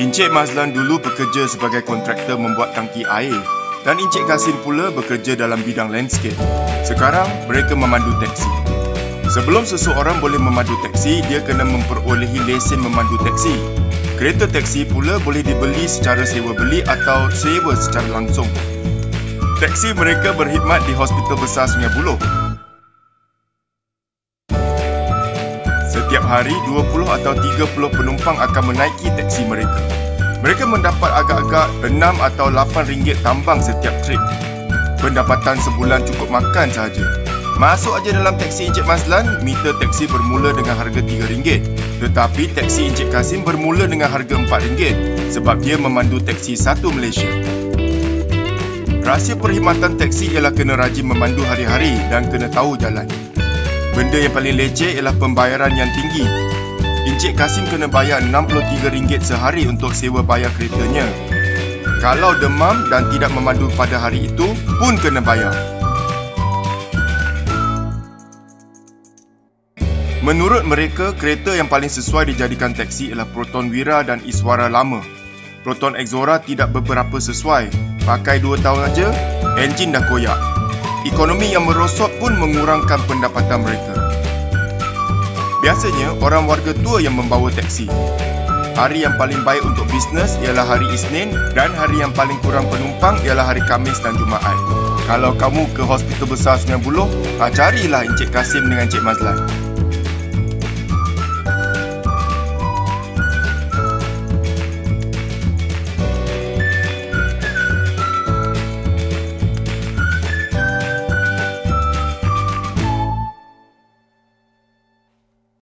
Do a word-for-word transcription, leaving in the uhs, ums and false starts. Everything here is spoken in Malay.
Encik Mazlan dulu bekerja sebagai kontraktor membuat tangki air dan Encik Kasim pula bekerja dalam bidang landscape. Sekarang, mereka memandu teksi. Sebelum seseorang boleh memandu teksi, dia kena memperolehi lesen memandu teksi. Kereta teksi pula boleh dibeli secara sewa beli atau sewa secara langsung. Teksi mereka berkhidmat di Hospital Besar Sungai Buloh. Setiap hari, dua puluh atau tiga puluh penumpang akan menaiki teksi mereka. Mereka mendapat agak-agak enam atau lapan ringgit tambang setiap trip. Pendapatan sebulan cukup makan sahaja. Masuk aja dalam teksi Encik Mazlan, meter teksi bermula dengan harga tiga ringgit. Tetapi teksi Encik Kasim bermula dengan harga empat ringgit sebab dia memandu teksi satu Malaysia. Rahsia perkhidmatan teksi ialah kena rajin memandu hari-hari dan kena tahu jalan. Benda yang paling leceh ialah pembayaran yang tinggi. Encik Kasim kena bayar enam puluh tiga ringgit sehari untuk sewa bayar keretanya. Kalau demam dan tidak memandu pada hari itu pun kena bayar. Menurut mereka, kereta yang paling sesuai dijadikan teksi ialah Proton Wira dan Iswara lama. Proton Exora tidak beberapa sesuai. Pakai dua tahun aja, enjin dah koyak. Ekonomi yang merosot pun mengurangkan pendapatan mereka. Biasanya, orang warga tua yang membawa teksi. Hari yang paling baik untuk bisnes ialah hari Isnin dan hari yang paling kurang penumpang ialah hari Khamis dan Jumaat. Kalau kamu ke Hospital Besar Sungai Buloh, carilah Encik Kasim dengan Encik Mazlan.